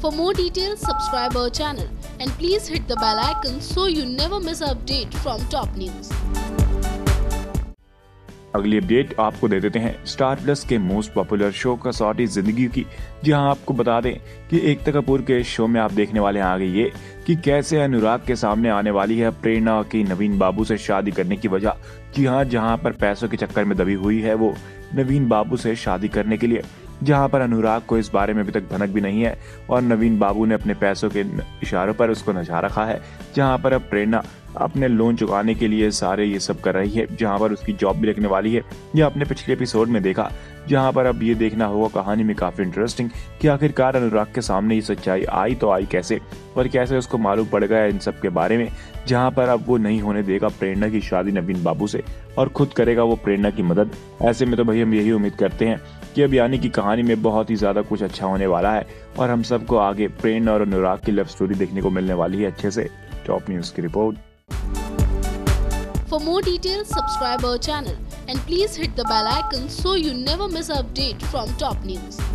For more details, subscribe our channel and please hit the bell icon so you never miss an update from top news. अगली update आपको दे देते हैं star plus के most popular show Kasauti Zindagi की, जहां आपको बता दें कि एकता कपूर के शो में आप देखने वाले हैं आगे ये कि कैसे अनुराग के सामने आने वाली है प्रेरणा की नवीन बाबू से शादी करने की वजह। जी हाँ, जहां पर पैसों के चक्कर में दबी हुई है वो नवीन बाबू से शादी करने के लिए, जहां पर अनुराग को इस बारे में अभी तक भनक भी नहीं है और नवीन बाबू ने अपने पैसों के इशारों पर उसको नचा रखा है। जहां पर अब प्रेरणा अपने लोन चुकाने के लिए सारे ये सब कर रही है, जहां पर उसकी जॉब भी लगने वाली है। यह आपने पिछले एपिसोड में देखा, जहां पर अब ये देखना होगा कहानी में काफी इंटरेस्टिंग कि आखिरकार अनुराग के सामने ये सच्चाई आई तो आई कैसे और कैसे उसको मालूम पड़ गया इन सब के बारे में। जहां पर अब वो नहीं होने देगा प्रेरणा की शादी नवीन बाबू से और खुद करेगा वो प्रेरणा की मदद। ऐसे में तो भाई हम यही उम्मीद करते हैं कि अब यानी कि कहानी में बहुत ही ज्यादा कुछ अच्छा होने वाला है और हम सबको आगे प्रेरणा और अनुराग की लव स्टोरी देखने को मिलने वाली है अच्छे से। टॉप न्यूज की report. For more details, subscribe our channel and please hit the bell icon so you never miss an update from top news.